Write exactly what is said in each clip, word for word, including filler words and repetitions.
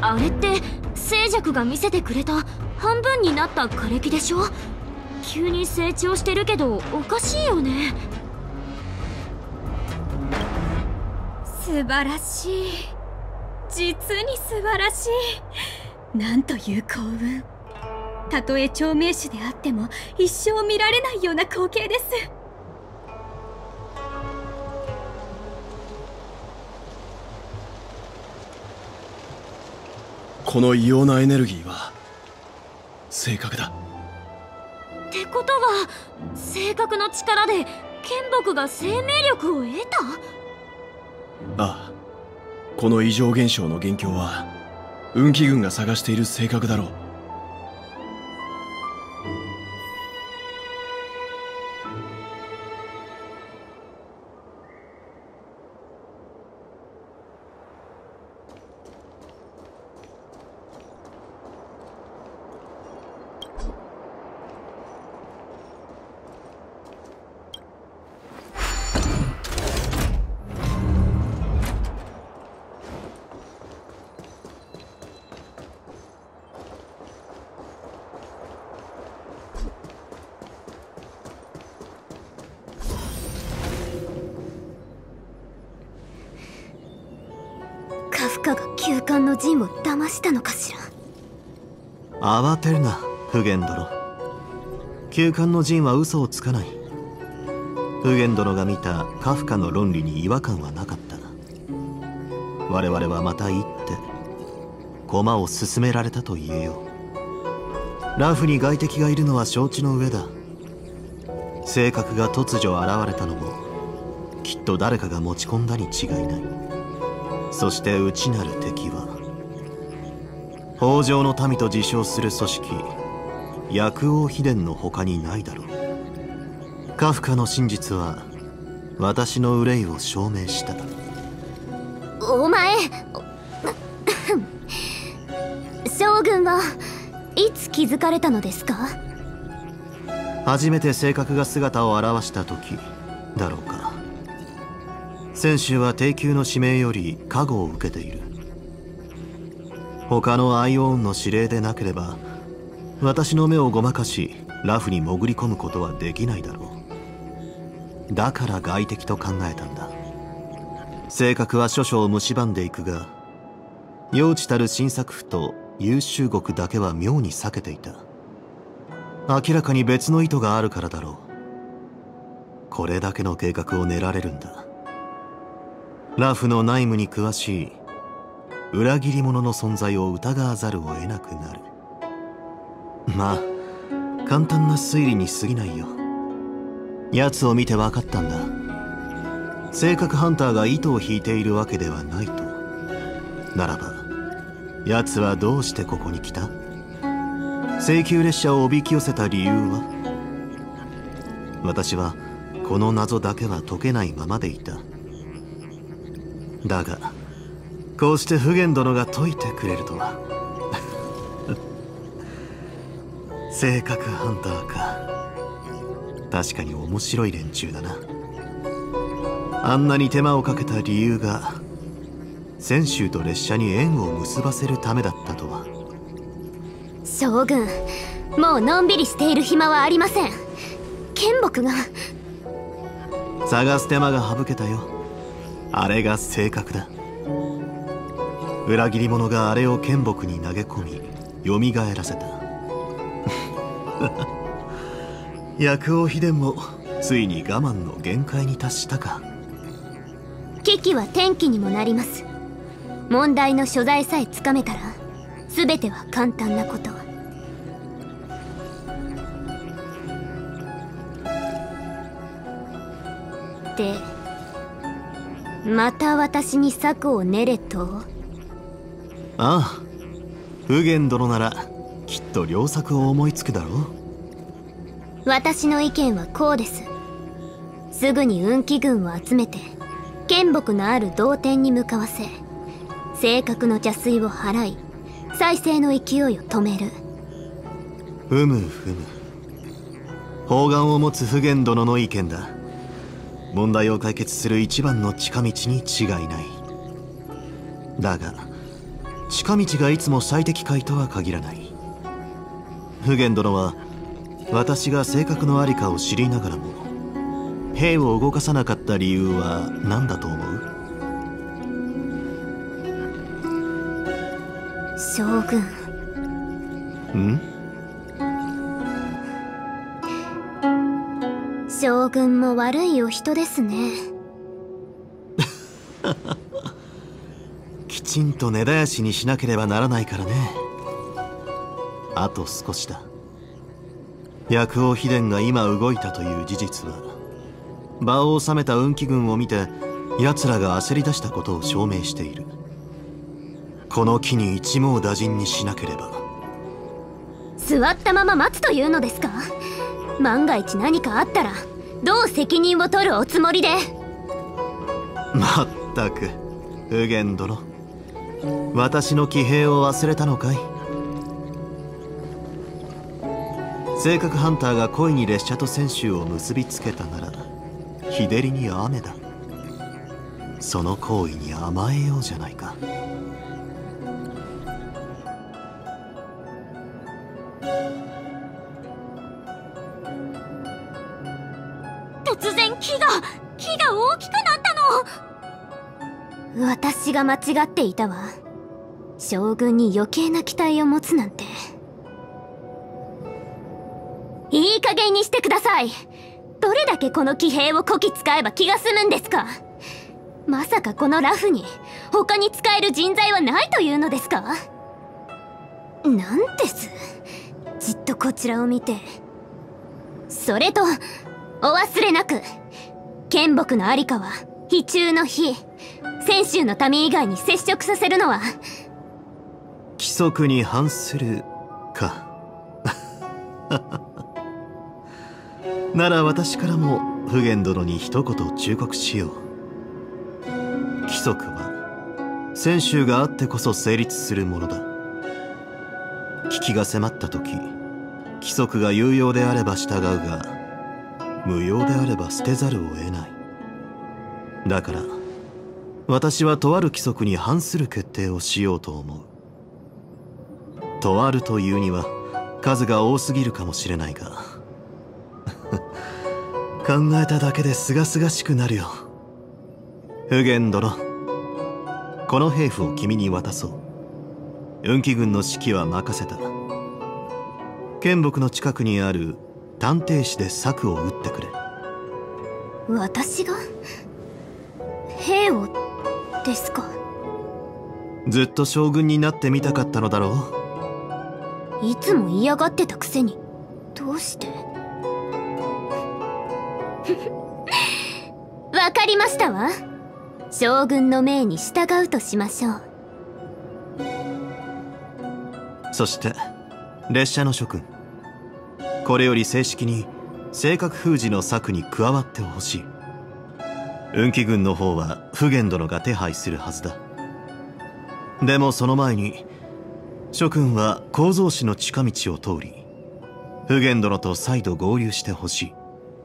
あれって静寂が見せてくれた半分になった枯れ木でしょ。急に成長してるけどおかしいよね。 素晴らしい、実に素晴らしい。なんという幸運。たとえ長命種であっても一生見られないような光景です。 この異様なエネルギーは正確だ。 ってことは性格の力で剣木が生命力を得た？ ああ、この異常現象の元凶は運気軍が探している性格だろう。 カフカが旧館の陣を騙したのかしら。 慌てるなフゲン殿。旧館の陣は嘘をつかない。フゲン殿が見たカフカの論理に違和感はなかった。我々はまた一手駒を進められたと言えよう。ラフに外敵がいるのは承知の上だ。性格が突如現れたのもきっと誰かが持ち込んだに違いない。そして内なる敵は北条の民と自称する組織薬王秘伝の他にないだろう。カフカの真実は私の憂いを証明した。 お前将軍はいつ気づかれたのですか？ 初めて性格が姿を現した時だろうか。先週は帝宮の指名より加護を受けている。他のアイオーンの指令でなければ私の目をごまかしラフに潜り込むことはできないだろう。だから外敵と考えたんだ。性格は諸々を蝕んでいくが幼稚たる新作府と優秀国だけは妙に避けていた。明らかに別の意図があるからだろう。これだけの計画を練られるんだ。ラフの内務に詳しい裏切り者の存在を疑わざるを得なくなる。まあ簡単な推理に過ぎないよ。奴を見て分かったんだ。性格ハンターが糸を引いているわけではないと。ならば奴はどうしてここに来た？請求列車をおびき寄せた理由は？私はこの謎だけは解けないままでいた。だがこうしてフゲン殿が解いてくれるとは性格ハンターか。確かに面白い連中だな。あんなに手間をかけた理由が泉州と列車に縁を結ばせるためだったとは。 将軍、もうのんびりしている暇はありません。剣木が探す手間が省けたよ。あれが性格だ。裏切り者があれを剣木に投げ込みよみがえらせた薬王秘伝もついに我慢の限界に達したか。 危機は天気にもなります。問題の所在さえつかめたら全ては簡単なこと。でまた私に策を練れと？ ああ、フゲン殿ならきっと良策を思いつくだろう。 私の意見はこうです。すぐに運気軍を集めて剣木のある同点に向かわせ性格の邪推を払い再生の勢いを止める。 ふむふむ、砲丸を持つフゲン殿の意見だ。問題を解決する一番の近道に違いない。だが近道がいつも最適解とは限らない。普賢殿は私が性格のありかを知りながらも兵を動かさなかった理由は何だと思う？ 将軍。 ん？ 将軍も悪いお人ですね。 きちんと根絶やしにしなければならないからね。あと少しだ。薬王秘伝が今動いたという事実は場を収めた運気軍を見て奴らが焦り出したことを証明している。この機に一網打尽にしなければ。 座ったまま待つというのですか？万が一何かあったらどう責任を取るおつもりで？ まったく普賢殿、私の騎兵を忘れたのかい？性格ハンターが恋に列車と船首を結びつけたなら日照りに雨だ。その行為に甘えようじゃないか。 突然木が木が大きくなったの。 私が間違っていたわ。将軍に余計な期待を持つなんて。いい加減にしてください。どれだけこの騎兵をこき使えば気が済むんですか？まさかこのラフに他に使える人材はないというのですか？なんです。じっとこちらを見て。それとお忘れなく、剣木のありかは非中の非、泉州の民以外に接触させるのは規則に反するか。なら私からも普賢殿に一言忠告しよう。規則は泉州があってこそ成立するものだ。危機が迫った時、規則が有用であれば従うが無用であれば捨てざるを得ない。だから私はとある規則に反する決定をしようと思う。とあるというには数が多すぎるかもしれないが考えただけで清々しくなるよ。普賢殿、この兵符を君に渡そう。運気軍の指揮は任せた。剣木の近くにある探偵士で策を打ってくれ。 私が兵をですか？ ずっと将軍になってみたかったのだろう？いつも嫌がってたくせにどうして？わかりましたわ。将軍の命に従うとしましょう。 そして列車の諸君、これより正式に性格封じの策に加わってほしい。運気軍の方は普賢殿が手配するはずだ。でもその前に諸君は構造師の近道を通り普賢殿と再度合流してほしい。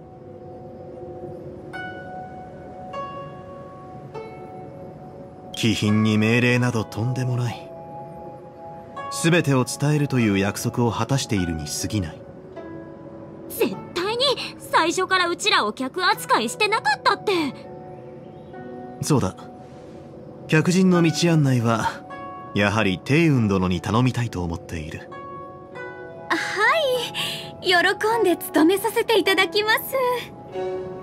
気品に命令などとんでもない。全てを伝えるという約束を果たしているに過ぎない。 絶対に最初からうちらを客扱いしてなかったって。 そうだ、客人の道案内はやはり帝雲殿に頼みたいと思っている。 はい、喜んで務めさせていただきます。